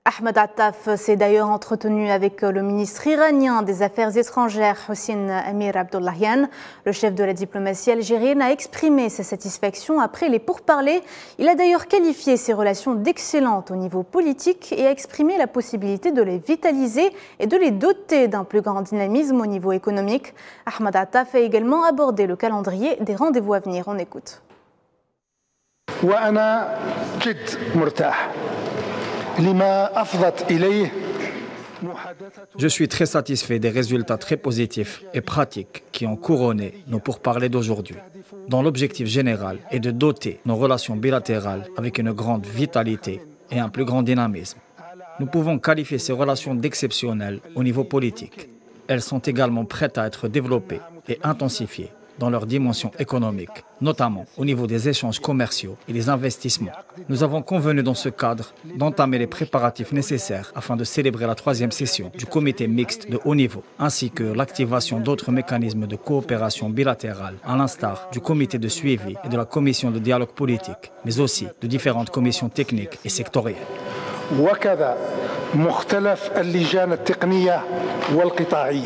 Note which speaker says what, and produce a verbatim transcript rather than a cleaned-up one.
Speaker 1: Ahmed Attaf s'est d'ailleurs entretenu avec le ministre iranien des Affaires étrangères, Hossein Amir Abdollahian. Le chef de la diplomatie algérienne a exprimé sa satisfaction après les pourparlers. Il a d'ailleurs qualifié ces relations d'excellentes au niveau politique et a exprimé la possibilité de les vitaliser et de les doter d'un plus grand dynamisme au niveau économique. Ahmed Attaf a également abordé le calendrier des rendez-vous à venir. On écoute.
Speaker 2: Je suis très satisfait des résultats très positifs et pratiques qui ont couronné nos pourparlers d'aujourd'hui, dont l'objectif général est de doter nos relations bilatérales avec une grande vitalité et un plus grand dynamisme. Nous pouvons qualifier ces relations d'exceptionnelles au niveau politique. Elles sont également prêtes à être développées et intensifiées dans leur dimension économique, notamment au niveau des échanges commerciaux et des investissements. Nous avons convenu dans ce cadre d'entamer les préparatifs nécessaires afin de célébrer la troisième session du comité mixte de haut niveau, ainsi que l'activation d'autres mécanismes de coopération bilatérale, à l'instar du comité de suivi et de la commission de dialogue politique, mais aussi de différentes commissions techniques et sectorielles.